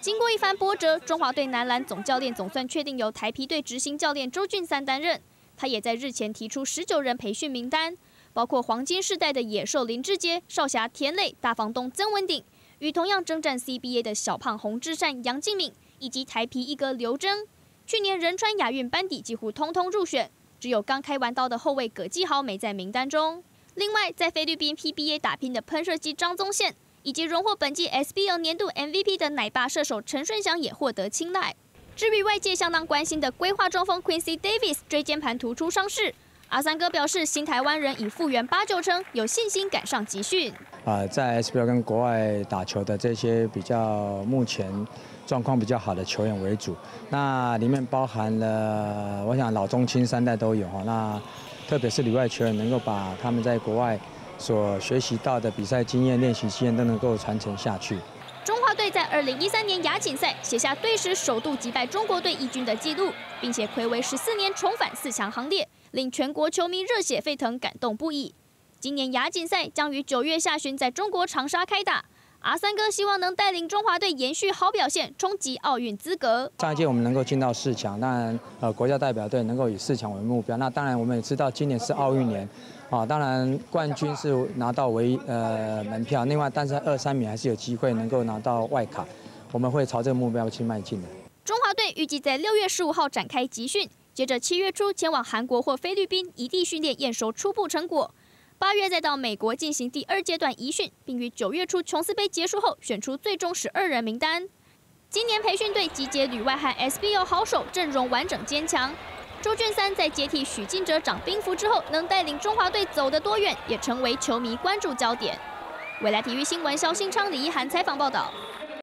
经过一番波折，中华队男篮总教练总算确定由台啤队执行教练周俊三担任。他也在日前提出19人培训名单，包括黄金世代的野兽林志杰、少侠田磊、大房东曾文鼎，与同样征战 CBA 的小胖洪志善、杨敬敏，以及台啤一哥刘铮。去年仁川亚运班底几乎通通入选，只有刚开完刀的后卫葛继豪没在名单中。另外，在菲律宾 PBA 打拼的喷射机张宗宪，以及荣获本季 SBL 年度 MVP 的奶爸射手陈顺祥也获得青睐。至于外界相当关心的规划中锋 Quincy Davis 椎间盘突出伤势，阿三哥表示，新台湾人已复原8、9成，有信心赶上集训。 在 SBL 跟国外打球的这些比较目前状况比较好的球员为主，那里面包含了我想老中青3代都有哈。那特别是旅外球员能够把他们在国外所学习到的比赛经验、练习经验都能够传承下去。 中华队在2013年亚锦赛写下队史首度击败中国队一军的纪录，并且睽违14年重返4强行列，令全国球迷热血沸腾、感动不已。今年亚锦赛将于9月下旬在中国长沙开打，阿三哥希望能带领中华队延续好表现，冲击奥运资格。 上一届我们能够进到4强，当然国家代表队能够以4强为目标。那当然我们也知道今年是奥运年。当然冠军是拿到门票，另外但是2、3名还是有机会能够拿到外卡，我们会朝这个目标去迈进的。 中华队预计在6月15号展开集训，接着7月初前往韩国或菲律宾异地训练，验收初步成果。8月再到美国进行第2阶段移训，并于9月初琼斯杯结束后选出最终12人名单。今年培训队集结旅外和 SBL 好手，阵容完整坚强。周俊三在接替许晋哲掌兵符之后，能带领中华队走得多远，也成为球迷关注焦点。未来体育新闻肖新昌、李一涵采访报道。